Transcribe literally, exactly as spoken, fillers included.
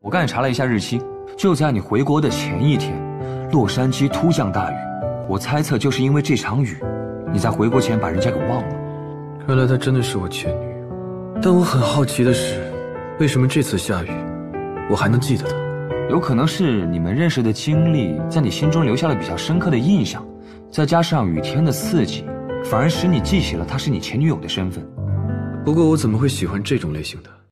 我刚才查了一下日期，就在你回国的前一天，洛杉矶突降大雨。我猜测就是因为这场雨，你在回国前把人家给忘了。 看来她真的是我前女友，但我很好奇的是，为什么这次下雨，我还能记得她？ 有可能是你们认识的经历在你心中留下了比较深刻的印象，再加上雨天的刺激，反而使你记起了她是你前女友的身份。 不过我怎么会喜欢这种类型的？